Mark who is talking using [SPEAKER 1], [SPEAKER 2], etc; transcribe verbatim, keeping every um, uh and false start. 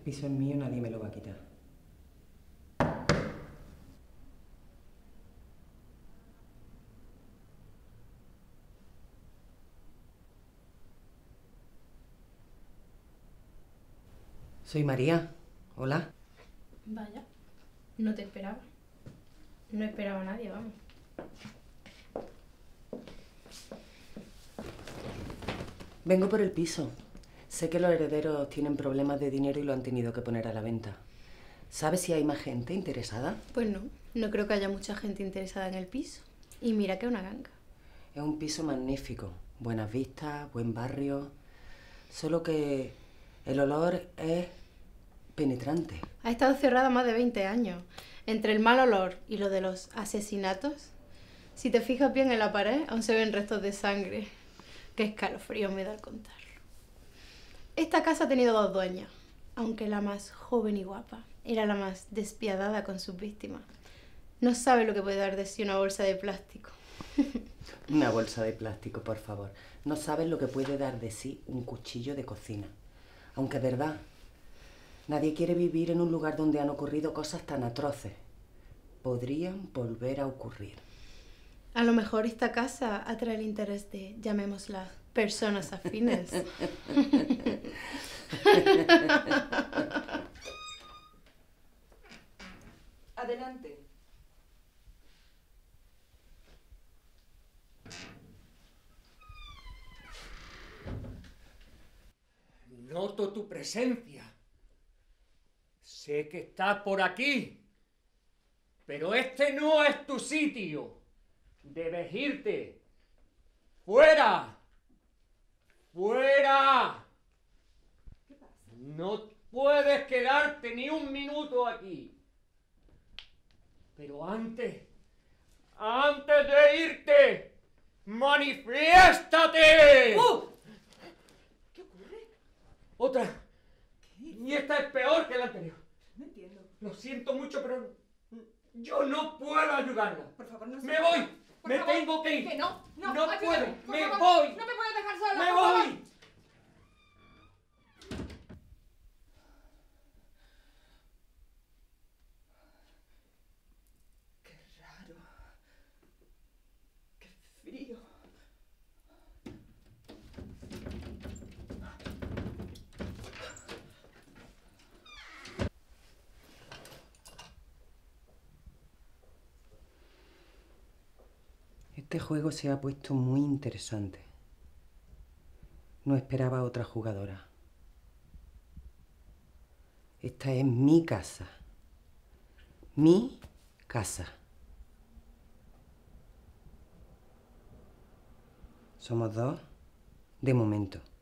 [SPEAKER 1] piso es mío, nadie me lo va a quitar. Soy María. Hola.
[SPEAKER 2] Vaya, no te esperaba. No esperaba a nadie, vamos.
[SPEAKER 1] Vengo por el piso. Sé que los herederos tienen problemas de dinero y lo han tenido que poner a la venta. ¿Sabes si hay más gente interesada?
[SPEAKER 2] Pues no, no creo que haya mucha gente interesada en el piso. Y mira que es una ganga.
[SPEAKER 1] Es un piso magnífico. Buenas vistas, buen barrio. Solo que el olor es penetrante.
[SPEAKER 2] Ha estado cerrada más de veinte años. Entre el mal olor y lo de los asesinatos, si te fijas bien en la pared, aún se ven restos de sangre. Qué escalofrío me da al contarlo. Esta casa ha tenido dos dueñas, aunque la más joven y guapa era la más despiadada con sus víctimas. No sabe lo que puede dar de sí una bolsa de plástico.
[SPEAKER 1] Una bolsa de plástico, por favor. No sabes lo que puede dar de sí un cuchillo de cocina. Aunque es verdad, nadie quiere vivir en un lugar donde han ocurrido cosas tan atroces. Podrían volver a ocurrir.
[SPEAKER 2] A lo mejor esta casa atrae el interés de, llamémoslas, personas afines.
[SPEAKER 3] Adelante.
[SPEAKER 4] Noto tu presencia. Sé que estás por aquí. Pero este no es tu sitio. Debes irte. ¡Fuera! ¡Fuera!
[SPEAKER 3] ¿Qué pasa?
[SPEAKER 4] No puedes quedarte ni un minuto aquí. Pero antes, antes de irte, ¡manifiéstate!
[SPEAKER 3] ¡Uh! ¿Qué ocurre?
[SPEAKER 4] Otra.
[SPEAKER 3] ¿Qué?
[SPEAKER 4] Y esta es peor que la anterior.
[SPEAKER 3] No entiendo.
[SPEAKER 4] Lo siento mucho, pero yo no puedo ayudarla.
[SPEAKER 3] Por favor, no se...
[SPEAKER 4] ¡Me voy!
[SPEAKER 3] Por
[SPEAKER 4] ¡Me
[SPEAKER 3] favor,
[SPEAKER 4] tengo que ir!
[SPEAKER 3] Que no, no,
[SPEAKER 4] ¡No
[SPEAKER 3] ayúdame,
[SPEAKER 4] puedo!
[SPEAKER 3] por
[SPEAKER 4] ¡Me
[SPEAKER 3] favor.
[SPEAKER 4] voy!
[SPEAKER 3] No me puedes dejar sola,
[SPEAKER 4] ¡Me
[SPEAKER 3] por favor.
[SPEAKER 4] voy!
[SPEAKER 3] Qué raro. Qué frío.
[SPEAKER 1] Este juego se ha puesto muy interesante. No esperaba a otra jugadora. Esta es mi casa. Mi casa. Somos dos de momento.